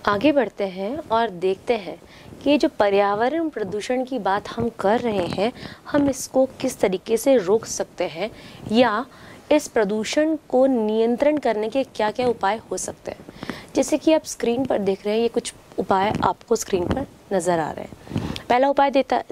आगे बढ़ते हैं और देखते हैं कि ये जो पर्यावरण प्रदूषण की बात हम कर रहे हैं, हम इसको किस तरीके से रोक सकते हैं या इस प्रदूषण को नियंत्रण करने के क्या क्या उपाय हो सकते हैं। जैसे कि आप स्क्रीन पर देख रहे हैं, ये कुछ उपाय आपको स्क्रीन पर नज़र आ रहे हैं। पहला उपाय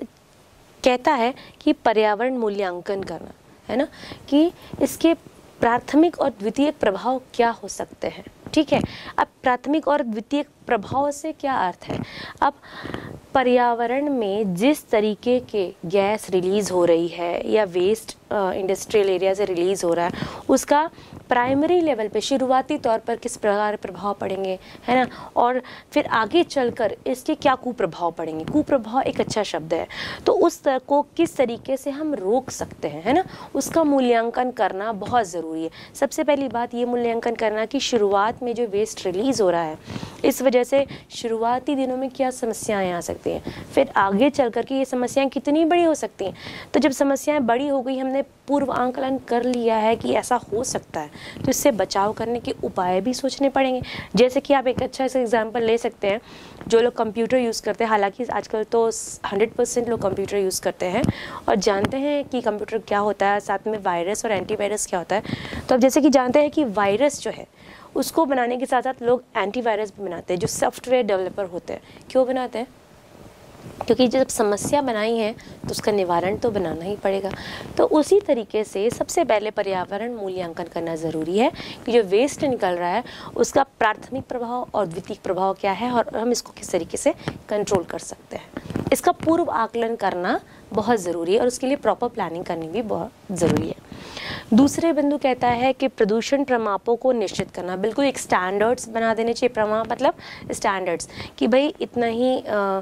कहता है कि पर्यावरण मूल्यांकन करना, है ना, कि इसके प्राथमिक और द्वितीयक प्रभाव क्या हो सकते हैं। ठीक है, अब प्राथमिक और द्वितीयक प्रभाव से क्या अर्थ है। अब पर्यावरण में जिस तरीके के गैस रिलीज हो रही है या वेस्ट इंडस्ट्रियल एरिया से रिलीज हो रहा है, उसका प्राइमरी लेवल पे शुरुआती तौर पर किस प्रकार प्रभाव पड़ेंगे, है ना, और फिर आगे चलकर इसके क्या कुप्रभाव पड़ेंगे। कुप्रभाव एक अच्छा शब्द है, तो उस तरह को किस तरीके से हम रोक सकते हैं, है ना, उसका मूल्यांकन करना बहुत ज़रूरी है। सबसे पहली बात ये मूल्यांकन करना कि शुरुआत में जो वेस्ट रिलीज हो रहा है, इस वजह से शुरुआती दिनों में क्या समस्याएं आ सकती हैं, फिर आगे चल कर के ये समस्याएं कितनी बड़ी हो सकती हैं। तो जब समस्याएं बड़ी हो गई, हमने पूर्व आंकलन कर लिया है कि ऐसा हो सकता है, तो इससे बचाव करने के उपाय भी सोचने पड़ेंगे। जैसे कि आप एक अच्छा सा एग्जाम्पल ले सकते हैं, जो लोग कंप्यूटर यूज़ करते हैं, हालांकि आजकल तो 100% लोग कंप्यूटर यूज़ करते हैं और जानते हैं कि कंप्यूटर क्या होता है, साथ में वायरस और एंटीवायरस क्या होता है। तो अब जैसे कि जानते हैं कि वायरस जो है उसको बनाने के साथ साथ लोग एंटीवायरस भी बनाते हैं, जो सॉफ्टवेयर डेवलपर होते हैं। क्यों बनाते हैं? क्योंकि जब समस्या बनाई है तो उसका निवारण तो बनाना ही पड़ेगा। तो उसी तरीके से सबसे पहले पर्यावरण मूल्यांकन करना ज़रूरी है कि जो वेस्ट निकल रहा है उसका प्राथमिक प्रभाव और द्वितीयक प्रभाव क्या है और हम इसको किस तरीके से कंट्रोल कर सकते हैं। इसका पूर्व आकलन करना बहुत ज़रूरी है और उसके लिए प्रॉपर प्लानिंग करनी भी बहुत ज़रूरी है। दूसरे बिंदु कहता है कि प्रदूषण प्रमापों को निश्चित करना, बिल्कुल एक स्टैंडर्ड्स बना देने चाहिए। प्रमाप मतलब स्टैंडर्ड्स, कि भाई इतना ही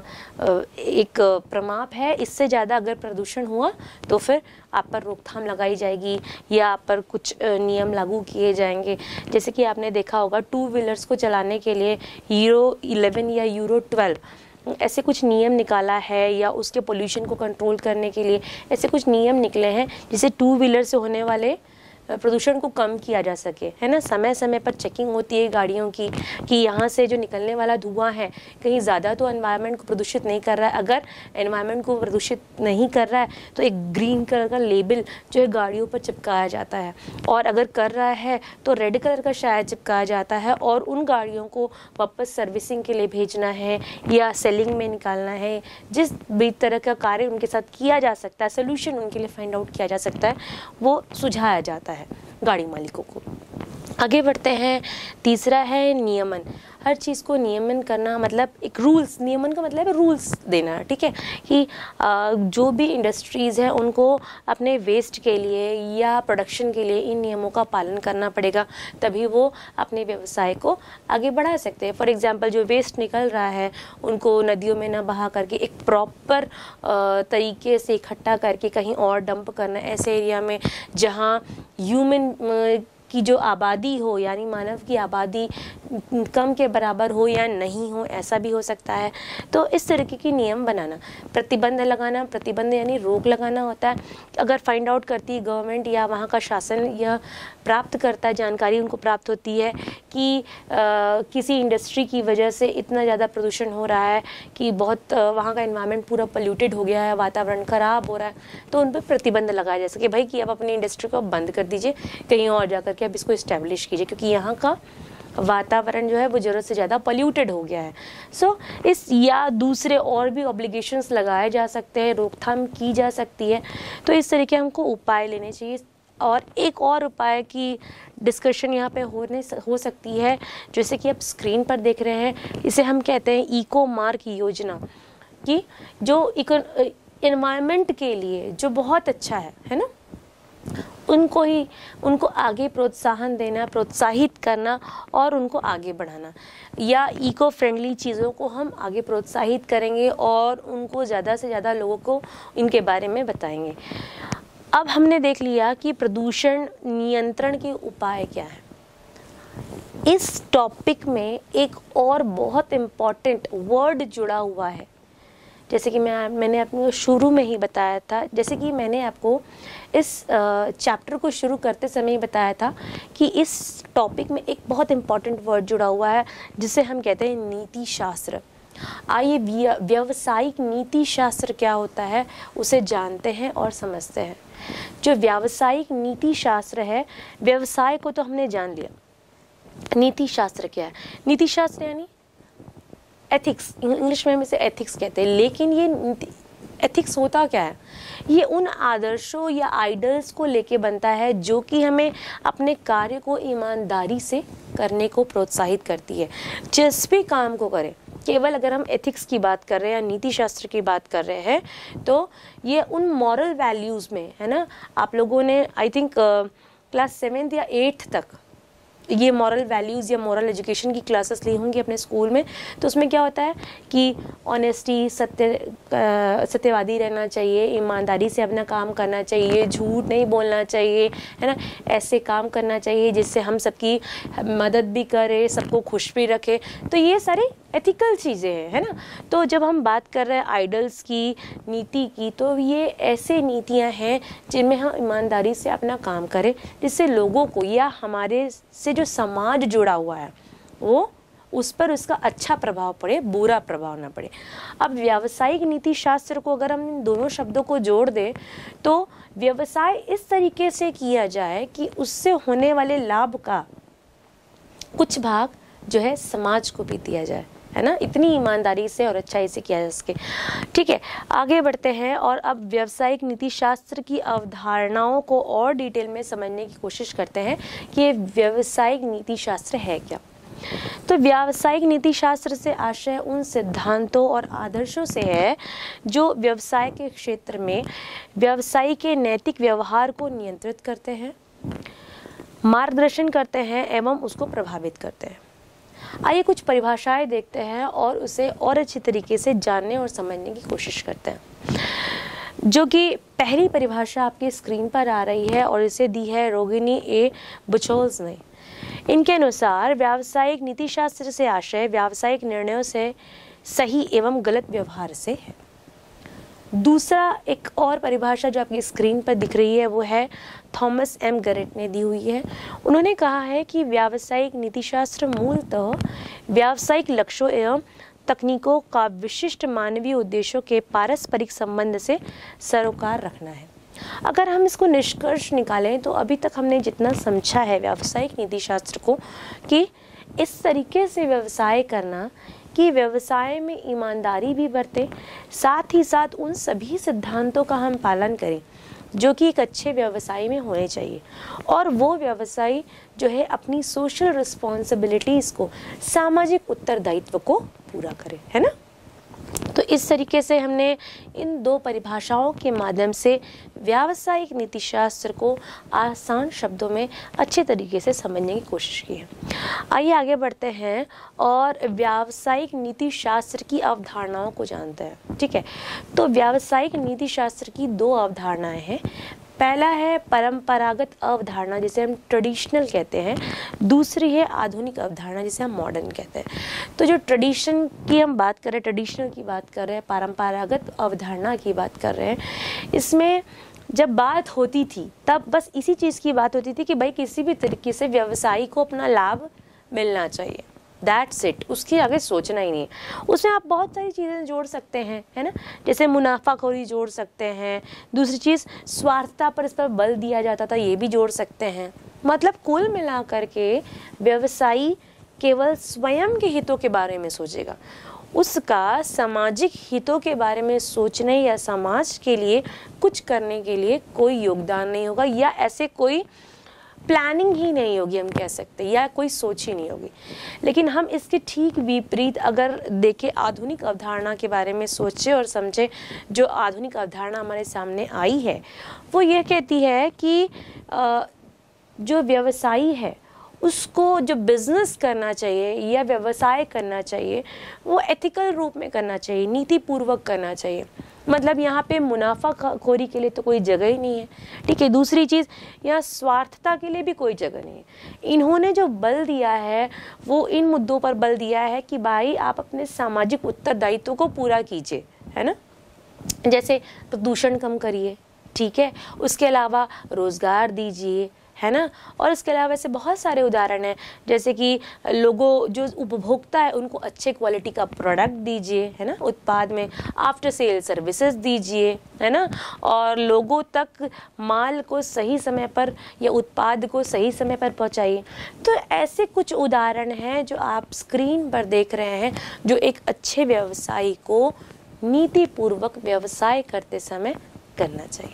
एक प्रमाप है, इससे ज़्यादा अगर प्रदूषण हुआ तो फिर आप पर रोकथाम लगाई जाएगी या आप पर कुछ नियम लागू किए जाएंगे। जैसे कि आपने देखा होगा, 2 व्हीलर्स को चलाने के लिए यूरो 11 या यूरो 12 ऐसे कुछ नियम निकाला है, या उसके पोल्यूशन को कंट्रोल करने के लिए ऐसे कुछ नियम निकले हैं जिससे 2 व्हीलर से होने वाले प्रदूषण को कम किया जा सके, है ना। समय समय पर चेकिंग होती है गाड़ियों की कि यहाँ से जो निकलने वाला धुआं है कहीं ज़्यादा तो एनवायरनमेंट को प्रदूषित नहीं कर रहा है। अगर एनवायरनमेंट को प्रदूषित नहीं कर रहा है तो एक ग्रीन कलर का लेबल जो है गाड़ियों पर चिपकाया जाता है, और अगर कर रहा है तो रेड कलर का शायद चिपकाया जाता है, और उन गाड़ियों को वापस सर्विसिंग के लिए भेजना है या सेलिंग में निकालना है। जिस भी तरह का कार्य उनके साथ किया जा सकता है, सोल्यूशन उनके लिए फाइंड आउट किया जा सकता है, वो सुझाया जाता है गाड़ी मालिकों को। आगे बढ़ते हैं। तीसरा है नियमन। हर चीज़ को नियमन करना मतलब एक रूल्स, नियमन का मतलब है रूल्स देना, ठीक है, कि जो भी इंडस्ट्रीज़ हैं उनको अपने वेस्ट के लिए या प्रोडक्शन के लिए इन नियमों का पालन करना पड़ेगा, तभी वो अपने व्यवसाय को आगे बढ़ा सकते हैं। फॉर एग्जांपल, जो वेस्ट निकल रहा है उनको नदियों में ना बहा करके एक प्रॉपर तरीके से इकट्ठा करके कहीं और डंप करना, ऐसे एरिया में जहाँ ह्यूमन की जो आबादी हो, यानी मानव की आबादी कम के बराबर हो या नहीं हो, ऐसा भी हो सकता है। तो इस तरीके की नियम बनाना, प्रतिबंध लगाना, प्रतिबंध यानी रोक लगाना होता है। अगर फाइंड आउट करती है गवर्नमेंट या वहाँ का शासन यह प्राप्त करता है, जानकारी उनको प्राप्त होती है कि किसी इंडस्ट्री की वजह से इतना ज़्यादा प्रदूषण हो रहा है कि बहुत वहाँ का एनवायरनमेंट पूरा पोल्यूटेड हो गया है, वातावरण खराब हो रहा है, तो उन पर प्रतिबंध लगाया जा सके। भाई कि आप अपनी इंडस्ट्री को बंद कर दीजिए, कहीं और जाकर के आप इसको इस्टेब्लिश कीजिए, क्योंकि यहाँ का वातावरण जो है वो ज़रूरत से ज़्यादा पोल्यूटेड हो गया है। सो इस या दूसरे और भी ऑब्लिगेशंस लगाए जा सकते हैं, रोकथाम की जा सकती है। तो इस तरीके हमको उपाय लेने चाहिए। और एक और उपाय की डिस्कशन यहाँ पे हो सकती है, जैसे कि आप स्क्रीन पर देख रहे हैं, इसे हम कहते हैं इको मार्क योजना, कि जो एनवायरनमेंट के लिए जो बहुत अच्छा है ना, उनको आगे प्रोत्साहन देना, प्रोत्साहित करना और उनको आगे बढ़ाना, या इको फ्रेंडली चीज़ों को हम आगे प्रोत्साहित करेंगे और उनको ज़्यादा से ज़्यादा लोगों को इनके बारे में बताएंगे। अब हमने देख लिया कि प्रदूषण नियंत्रण के उपाय क्या है। इस टॉपिक में एक और बहुत इम्पॉर्टेंट वर्ड जुड़ा हुआ है जैसे कि मैंने आपको शुरू में ही बताया था, जैसे कि मैंने आपको इस चैप्टर को शुरू करते समय ही बताया था कि इस टॉपिक में एक बहुत इम्पॉर्टेंट वर्ड जुड़ा हुआ है जिसे हम कहते हैं नीति शास्त्र। आइए व्यावसायिक नीति शास्त्र क्या होता है उसे जानते हैं और समझते हैं। जो व्यावसायिक नीति शास्त्र है, व्यवसाय को तो हमने जान लिया, नीति शास्त्र क्या है? नीति शास्त्र यानी एथिक्स, इंग्लिश में हम इसे एथिक्स कहते हैं। लेकिन ये एथिक्स होता क्या है? ये उन आदर्शों या आइडल्स को लेके बनता है जो कि हमें अपने कार्य को ईमानदारी से करने को प्रोत्साहित करती है। जिस भी काम को करें, केवल अगर हम एथिक्स की बात कर रहे हैं या नीति शास्त्र की बात कर रहे हैं तो ये उन मॉरल वैल्यूज़ में है ना। आप लोगों ने आई थिंक क्लास 7th या 8th तक ये मॉरल वैल्यूज़ या मॉरल एजुकेशन की क्लासेस ली होंगी अपने स्कूल में। तो उसमें क्या होता है कि ऑनेस्टी, सत्यवादी रहना चाहिए, ईमानदारी से अपना काम करना चाहिए, झूठ नहीं बोलना चाहिए, है ना, ऐसे काम करना चाहिए जिससे हम सबकी मदद भी करे, सबको खुश भी रखे। तो ये सारी एथिकल चीज़ें हैं, है ना। तो जब हम बात कर रहे हैं आइडल्स की, नीति की, तो ये ऐसे नीतियां हैं जिनमें हम ईमानदारी से अपना काम करें जिससे लोगों को या हमारे से जो समाज जुड़ा हुआ है वो उस पर उसका अच्छा प्रभाव पड़े, बुरा प्रभाव ना पड़े। अब व्यावसायिक नीति शास्त्र को अगर हम इन दोनों शब्दों को जोड़ दें तो व्यवसाय इस तरीके से किया जाए कि उससे होने वाले लाभ का कुछ भाग जो है समाज को भी दिया जाए, है ना, इतनी ईमानदारी से और अच्छाई से किया जा सके। ठीक है, आगे बढ़ते हैं और अब व्यावसायिक नीति शास्त्र की अवधारणाओं को और डिटेल में समझने की कोशिश करते हैं कि ये व्यावसायिक नीति शास्त्र है क्या। तो व्यावसायिक नीति शास्त्र से आशय उन सिद्धांतों और आदर्शों से है जो व्यवसाय के क्षेत्र में व्यवसायी के नैतिक व्यवहार को नियंत्रित करते हैं, मार्गदर्शन करते हैं एवं उसको प्रभावित करते हैं। आइए कुछ परिभाषाएं देखते हैं और उसे और अच्छी तरीके से जानने और समझने की कोशिश करते हैं। जो कि पहली परिभाषा आपकी स्क्रीन पर आ रही है और इसे दी है रोगिनी ए बुचोल्स ने। इनके अनुसार व्यावसायिक नीति शास्त्र से आशय व्यावसायिक निर्णयों से सही एवं गलत व्यवहार से है। दूसरा एक और परिभाषा जो आपकी स्क्रीन पर दिख रही है वो है थॉमस एम गैरेट ने दी हुई है। उन्होंने कहा है कि व्यावसायिक नीतिशास्त्र मूलतः व्यावसायिक लक्ष्यों एवं तकनीकों का विशिष्ट मानवीय उद्देश्यों के पारस्परिक संबंध से सरोकार रखना है। अगर हम इसको निष्कर्ष निकालें तो अभी तक हमने जितना समझा है व्यावसायिक नीतिशास्त्र को कि इस तरीके से व्यवसाय करना कि व्यवसाय में ईमानदारी भी बरते, साथ ही साथ उन सभी सिद्धांतों का हम पालन करें जो कि एक अच्छे व्यवसाय में होने चाहिए, और वो व्यवसायी जो है अपनी सोशल रिस्पॉन्सिबिलिटीज़ को, सामाजिक उत्तरदायित्व को पूरा करे, है ना। तो इस तरीके से हमने इन दो परिभाषाओं के माध्यम से व्यावसायिक नीतिशास्त्र को आसान शब्दों में अच्छे तरीके से समझने की कोशिश की है। आइए आगे बढ़ते हैं और व्यावसायिक नीतिशास्त्र की अवधारणाओं को जानते हैं। ठीक है, तो व्यावसायिक नीतिशास्त्र की दो अवधारणाएं हैं। पहला है परंपरागत अवधारणा जिसे हम ट्रेडिशनल कहते हैं, दूसरी है आधुनिक अवधारणा जिसे हम मॉडर्न कहते हैं। तो जो ट्रेडिशन की हम बात कर रहे हैं, ट्रेडिशनल की बात कर रहे हैं, परंपरागत अवधारणा की बात कर रहे हैं, इसमें जब बात होती थी तब बस इसी चीज़ की बात होती थी कि भाई किसी भी तरीके से व्यवसायी को अपना लाभ मिलना चाहिए, दैट्स इट, उसके आगे सोचना ही नहीं है। उसमें आप बहुत सारी चीज़ें जोड़ सकते हैं, है ना, जैसे मुनाफाखोरी जोड़ सकते हैं, दूसरी चीज़ स्वार्थता पर इस पर बल दिया जाता था, ये भी जोड़ सकते हैं। मतलब कुल मिलाकर के व्यवसायी केवल स्वयं के हितों के बारे में सोचेगा, उसका सामाजिक हितों के बारे में सोचने या समाज के लिए कुछ करने के लिए कोई योगदान नहीं होगा, या ऐसे कोई प्लानिंग ही नहीं होगी, हम कह सकते हैं, या कोई सोच ही नहीं होगी। लेकिन हम इसके ठीक विपरीत अगर देखें, आधुनिक अवधारणा के बारे में सोचें और समझें, जो आधुनिक अवधारणा हमारे सामने आई है वो ये कहती है कि जो व्यवसायी है उसको जो बिजनेस करना चाहिए या व्यवसाय करना चाहिए वो एथिकल रूप में करना चाहिए, नीतिपूर्वक करना चाहिए। मतलब यहाँ पे मुनाफाखोरी के लिए तो कोई जगह ही नहीं है। ठीक है, दूसरी चीज़, यहाँ स्वार्थता के लिए भी कोई जगह नहीं है। इन्होंने जो बल दिया है वो इन मुद्दों पर बल दिया है कि भाई आप अपने सामाजिक उत्तरदायित्व को पूरा कीजिए, है ना। जैसे प्रदूषण कम करिए, ठीक है, उसके अलावा रोजगार दीजिए, है ना। और इसके अलावा ऐसे बहुत सारे उदाहरण हैं, जैसे कि लोगों जो उपभोक्ता है उनको अच्छे क्वालिटी का प्रोडक्ट दीजिए, है ना, उत्पाद में आफ्टर सेल सर्विसेज दीजिए, है ना, और लोगों तक माल को सही समय पर या उत्पाद को सही समय पर पहुंचाइए। तो ऐसे कुछ उदाहरण हैं जो आप स्क्रीन पर देख रहे हैं, जो एक अच्छे व्यवसायी को नीतिपूर्वक व्यवसाय करते समय करना चाहिए।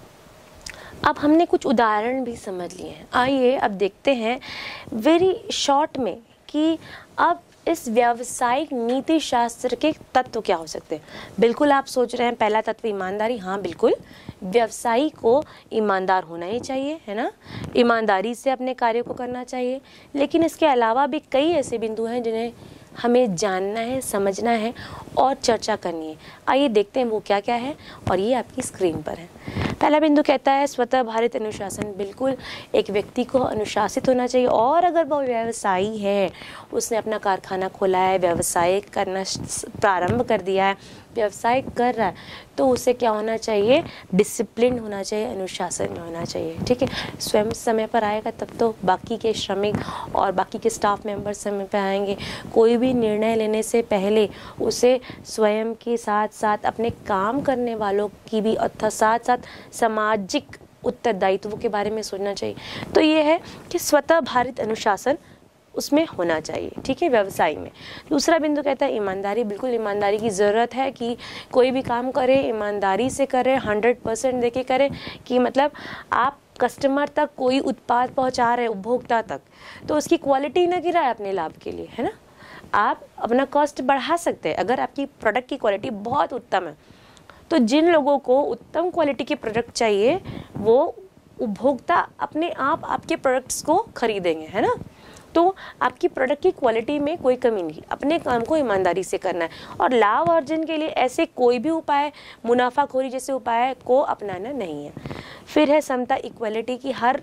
अब हमने कुछ उदाहरण भी समझ लिए हैं, आइए अब देखते हैं वेरी शॉर्ट में कि अब इस व्यावसायिक नीति शास्त्र के तत्व क्या हो सकते हैं। बिल्कुल आप सोच रहे हैं पहला तत्व ईमानदारी, हाँ बिल्कुल, व्यवसायी को ईमानदार होना ही चाहिए, है ना, ईमानदारी से अपने कार्य को करना चाहिए। लेकिन इसके अलावा भी कई ऐसे बिंदु हैं जिन्हें हमें जानना है, समझना है और चर्चा करनी है। आइए देखते हैं वो क्या क्या है, और ये आपकी स्क्रीन पर है। पहला बिंदु कहता है स्वतः भारित अनुशासन। बिल्कुल एक व्यक्ति को अनुशासित होना चाहिए, और अगर वो व्यवसायी है, उसने अपना कारखाना खोला है, व्यवसाय करना प्रारंभ कर दिया है, व्यवसाय कर रहा है, तो उसे क्या होना चाहिए, डिसिप्लिन होना चाहिए, अनुशासन में होना चाहिए, ठीक है। स्वयं समय पर आएगा तब तो बाकी के श्रमिक और बाकी के स्टाफ मेंबर समय पर आएंगे। कोई भी निर्णय लेने से पहले उसे स्वयं के साथ साथ अपने काम करने वालों की भी अर्थात साथ साथ सामाजिक उत्तरदायित्व के बारे में सोचना चाहिए। तो ये है कि स्वतः भारित अनुशासन उसमें होना चाहिए, ठीक है, व्यवसाय में। दूसरा बिंदु कहता है ईमानदारी। बिल्कुल ईमानदारी की ज़रूरत है कि कोई भी काम करे ईमानदारी से करे, 100% देके करे, कि मतलब आप कस्टमर तक कोई उत्पाद पहुंचा रहे, उपभोक्ता तक, तो उसकी क्वालिटी ना गिराए अपने लाभ के लिए, है ना। आप अपना कॉस्ट बढ़ा सकते हैं अगर आपकी प्रोडक्ट की क्वालिटी बहुत उत्तम है। तो जिन लोगों को उत्तम क्वालिटी के प्रोडक्ट चाहिए वो उपभोक्ता अपने आप आपके प्रोडक्ट्स को खरीदेंगे, है ना। तो आपकी प्रोडक्ट की क्वालिटी में कोई कमी नहीं, अपने काम को ईमानदारी से करना है। और लाभ अर्जन के लिए ऐसे कोई भी उपाय, मुनाफाखोरी जैसे उपाय को अपनाना नहीं है। फिर है समता, इक्वलिटी की हर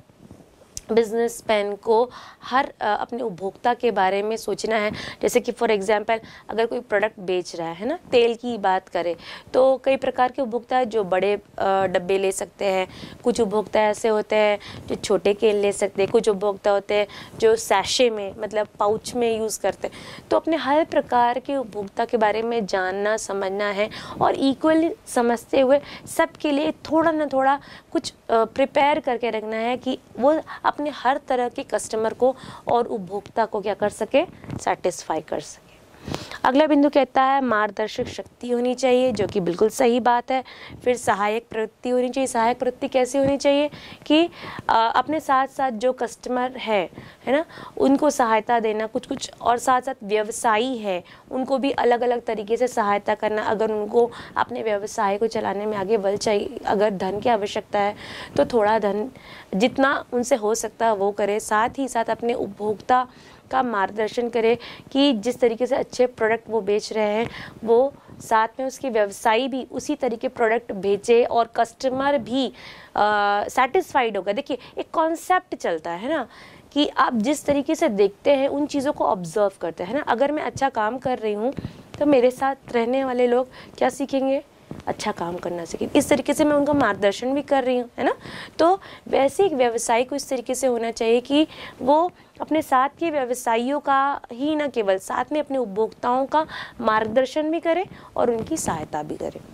बिजनेसमैन को हर अपने उपभोक्ता के बारे में सोचना है। जैसे कि फॉर एग्जांपल अगर कोई प्रोडक्ट बेच रहा है ना, तेल की बात करें तो कई प्रकार के उपभोक्ता है जो बड़े डब्बे ले सकते हैं, कुछ उपभोक्ता ऐसे होते हैं जो छोटे केन ले सकते हैं, कुछ उपभोक्ता होते हैं जो सैशे में मतलब पाउच में यूज़ करते हैं। तो अपने हर प्रकार के उपभोक्ता के बारे में जानना समझना है और इक्वली समझते हुए सबके लिए थोड़ा ना थोड़ा कुछ प्रिपेयर करके रखना है कि वो अपने हर तरह के कस्टमर को और उपभोक्ता को क्या कर सके, सेटिस्फाई कर सके। अगला बिंदु कहता है मार्गदर्शक शक्ति होनी चाहिए, जो कि बिल्कुल सही बात है। फिर सहायक प्रवृत्ति होनी चाहिए। सहायक प्रवृत्ति कैसी होनी चाहिए कि अपने साथ साथ जो कस्टमर है ना, उनको सहायता देना कुछ कुछ, और साथ साथ व्यवसायी है उनको भी अलग अलग तरीके से सहायता करना। अगर उनको अपने व्यवसाय को चलाने में आगे बल चाहिए, अगर धन की आवश्यकता है तो थोड़ा धन जितना उनसे हो सकता है वो करे। साथ ही साथ अपने उपभोक्ता का मार्गदर्शन करे कि जिस तरीके से अच्छे प्रोडक्ट वो बेच रहे हैं वो साथ में उसके व्यवसायी भी उसी तरीके प्रोडक्ट बेचे और कस्टमर भी सेटिस्फाइड होगा। देखिए एक कॉन्सेप्ट चलता है ना कि आप जिस तरीके से देखते हैं उन चीज़ों को ऑब्जर्व करते हैं ना। अगर मैं अच्छा काम कर रही हूँ तो मेरे साथ रहने वाले लोग क्या सीखेंगे, अच्छा काम करना सीखें। इस तरीके से मैं उनका मार्गदर्शन भी कर रही हूँ, है ना। तो वैसे एक व्यवसायी को इस तरीके से होना चाहिए कि वो अपने साथ के व्यवसायियों का ही न केवल साथ में अपने उपभोक्ताओं का मार्गदर्शन भी करे और उनकी सहायता भी करे।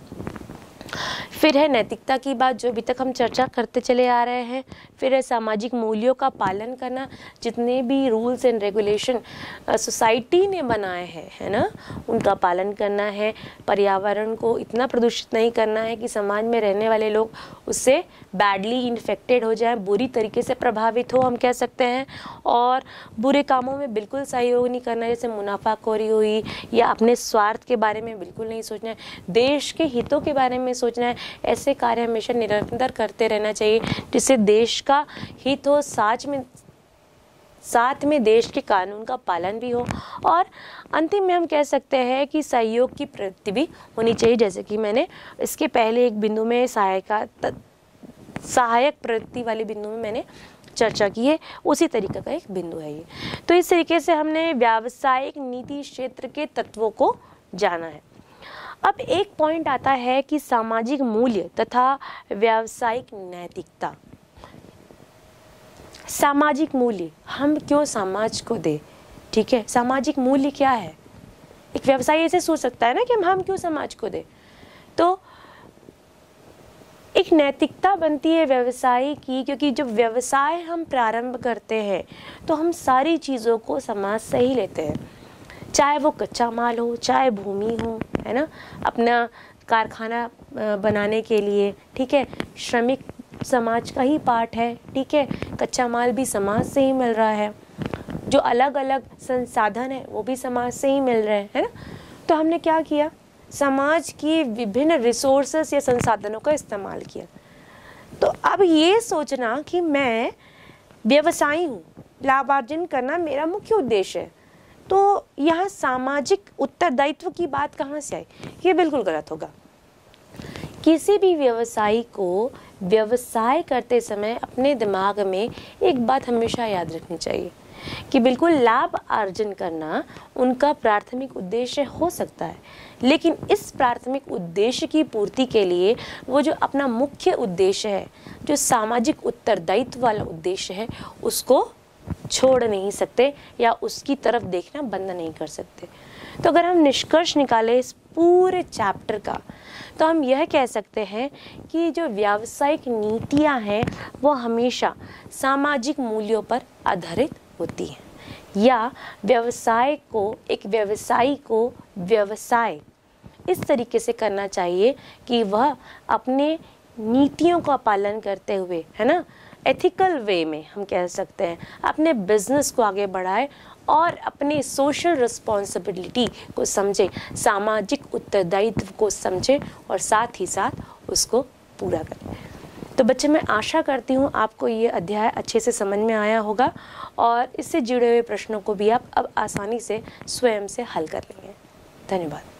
फिर है नैतिकता की बात, जो अभी तक हम चर्चा करते चले आ रहे हैं। फिर है सामाजिक मूल्यों का पालन करना, जितने भी रूल्स एंड रेगुलेशन सोसाइटी ने बनाए हैं, है ना, उनका पालन करना है। पर्यावरण को इतना प्रदूषित नहीं करना है कि समाज में रहने वाले लोग उससे बैडली इन्फेक्टेड हो जाएं, बुरी तरीके से प्रभावित हो, हम कह सकते हैं। और बुरे कामों में बिल्कुल सहयोग नहीं करना, जैसे मुनाफाखोरी हुई या अपने स्वार्थ के बारे में बिल्कुल नहीं सोचना है, देश के हितों के बारे में सोचना है। ऐसे कार्य हमेशा निरंतर करते रहना चाहिए जिससे देश का हित हो, साथ में देश के कानून का पालन भी हो। और अंतिम में हम कह सकते हैं कि सहयोग की प्रवृत्ति भी होनी चाहिए, जैसे कि मैंने इसके पहले एक बिंदु में सहायक प्रवृत्ति वाले बिंदु में मैंने चर्चा की है, उसी तरीके का एक बिंदु है ये। तो इस तरीके से हमने व्यावसायिक नीति क्षेत्र के तत्वों को जाना है। अब एक पॉइंट आता है कि सामाजिक मूल्य तथा व्यावसायिक नैतिकता। सामाजिक मूल्य हम क्यों समाज को दे, ठीक है। सामाजिक मूल्य क्या है, एक व्यवसायी ऐसे सोच सकता है ना कि हम क्यों समाज को दे। तो एक नैतिकता बनती है व्यवसाय की, क्योंकि जब व्यवसाय हम प्रारंभ करते हैं तो हम सारी चीज़ों को समाज से ही लेते हैं, चाहे वो कच्चा माल हो, चाहे भूमि हो, है ना, अपना कारखाना बनाने के लिए, ठीक है, श्रमिक समाज का ही पार्ट है, ठीक है, कच्चा माल भी समाज से ही मिल रहा है, जो अलग अलग संसाधन है वो भी समाज से ही मिल रहे हैं, है ना। तो हमने क्या किया, समाज की विभिन्न रिसोर्सेस या संसाधनों का इस्तेमाल किया। तो अब ये सोचना कि मैं व्यवसायी हूँ, लाभार्जन करना मेरा मुख्य उद्देश्य है, तो यहाँ सामाजिक उत्तरदायित्व की बात कहाँ से आई, ये बिल्कुल गलत होगा। किसी भी व्यवसायी को व्यवसाय करते समय अपने दिमाग में एक बात हमेशा याद रखनी चाहिए कि बिल्कुल लाभ अर्जन करना उनका प्राथमिक उद्देश्य हो सकता है, लेकिन इस प्राथमिक उद्देश्य की पूर्ति के लिए वो जो अपना मुख्य उद्देश्य है, जो सामाजिक उत्तरदायित्व वाला उद्देश्य है, उसको छोड़ नहीं सकते या उसकी तरफ देखना बंद नहीं कर सकते। तो अगर हम निष्कर्ष निकालें इस पूरे चैप्टर का, तो हम यह कह सकते हैं कि जो व्यावसायिक नीतियां हैं वो हमेशा सामाजिक मूल्यों पर आधारित होती हैं, या व्यवसाय को, एक व्यवसायी को व्यवसाय इस तरीके से करना चाहिए कि वह अपने नीतियों का पालन करते हुए, है ना, एथिकल वे में हम कह सकते हैं, अपने बिजनेस को आगे बढ़ाए और अपने सोशल रिस्पॉन्सिबिलिटी को समझे, सामाजिक उत्तरदायित्व को समझे और साथ ही साथ उसको पूरा करें। तो बच्चे, मैं आशा करती हूँ आपको ये अध्याय अच्छे से समझ में आया होगा और इससे जुड़े हुए प्रश्नों को भी आप अब आसानी से स्वयं से हल कर लेंगे। धन्यवाद।